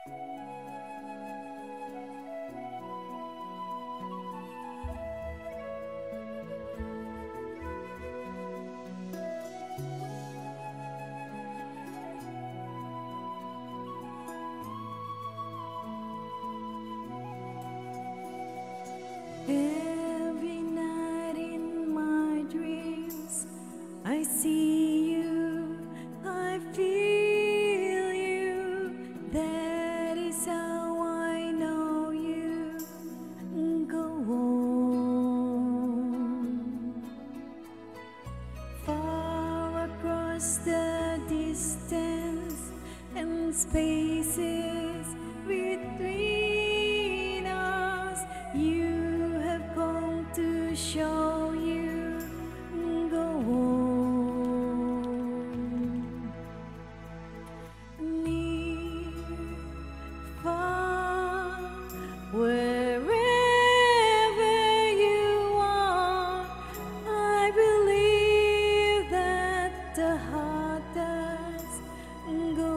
Every night in my dreams, I see you, I feel you. That is how I know you. Go on. Far across the distance and spaces between us, you come to show you. Go on. Near, far, wherever you are, I believe that the heart does go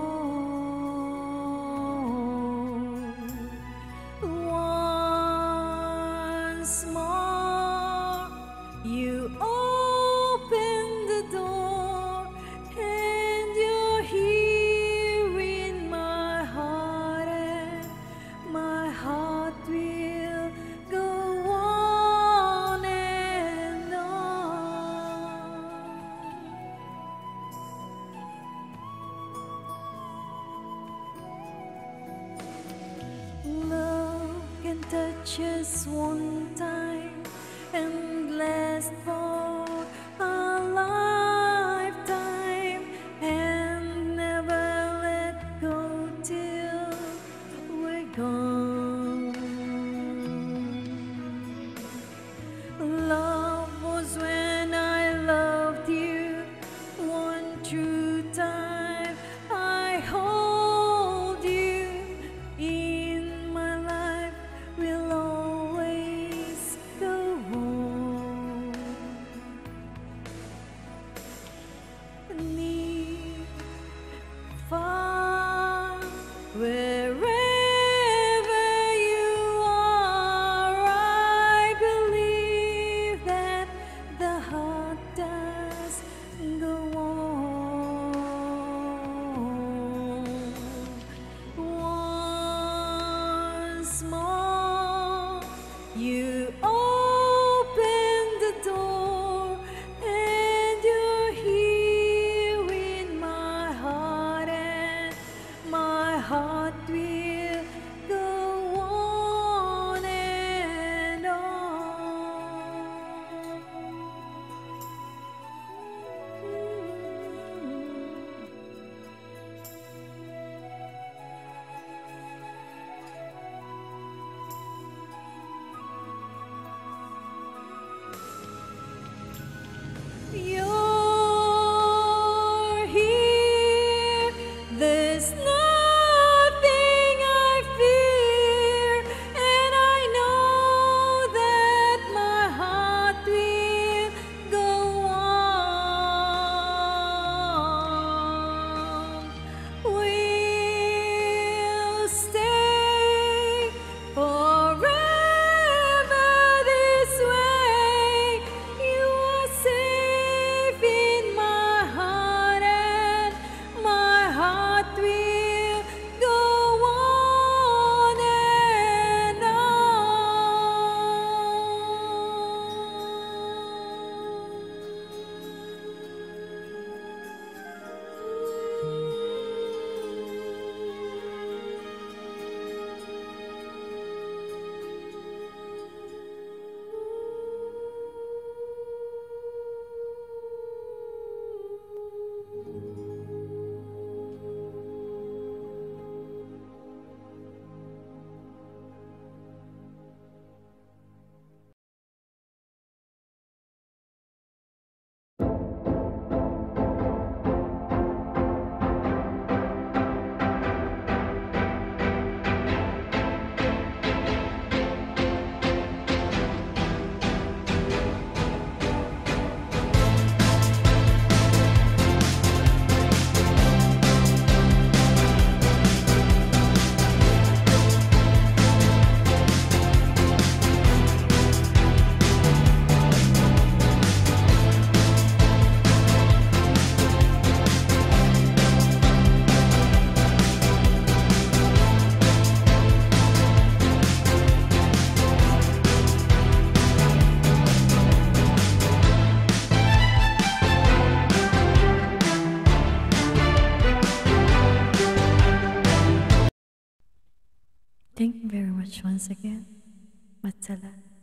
on. Once more, you open the door, and you're here in my heart, and my heart will go on and on. Love can touch us one time and last for a lifetime, and never let go till we're gone. Love was when I loved you one true time. I hold you in my life, will always go on. Near, far, wherever you are, I believe that the heart does go on. Once more, you open the door, and you're here in my heart, and my heart will much once again. Matsalat.